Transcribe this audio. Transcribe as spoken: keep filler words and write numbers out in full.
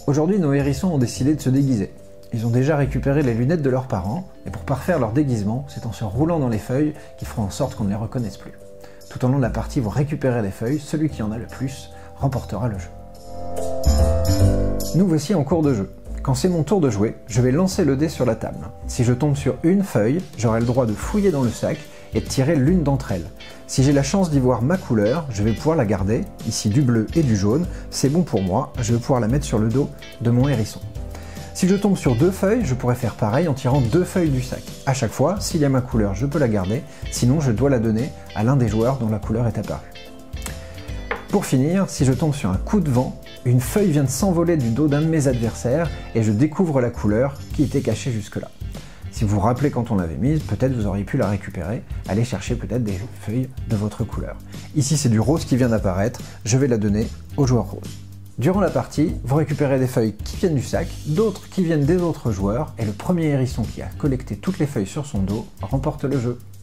Aujourd'hui, nos hérissons ont décidé de se déguiser. Ils ont déjà récupéré les lunettes de leurs parents, et pour parfaire leur déguisement, c'est en se roulant dans les feuilles qu'ils feront en sorte qu'on ne les reconnaisse plus. Tout au long de la partie, vous récupérez les feuilles, celui qui en a le plus remportera le jeu. Nous voici en cours de jeu. Quand c'est mon tour de jouer, je vais lancer le dé sur la table. Si je tombe sur une feuille, j'aurai le droit de fouiller dans le sac et de tirer l'une d'entre elles. Si j'ai la chance d'y voir ma couleur, je vais pouvoir la garder, ici du bleu et du jaune, c'est bon pour moi, je vais pouvoir la mettre sur le dos de mon hérisson. Si je tombe sur deux feuilles, je pourrais faire pareil en tirant deux feuilles du sac. À chaque fois, s'il y a ma couleur, je peux la garder, sinon je dois la donner à l'un des joueurs dont la couleur est apparue. Pour finir, si je tombe sur un coup de vent, une feuille vient de s'envoler du dos d'un de mes adversaires et je découvre la couleur qui était cachée jusque-là. Si vous vous rappelez quand on l'avait mise, peut-être vous auriez pu la récupérer, aller chercher peut-être des feuilles de votre couleur. Ici c'est du rose qui vient d'apparaître, je vais la donner au joueur rose. Durant la partie, vous récupérez des feuilles qui viennent du sac, d'autres qui viennent des autres joueurs, et le premier hérisson qui a collecté toutes les feuilles sur son dos remporte le jeu.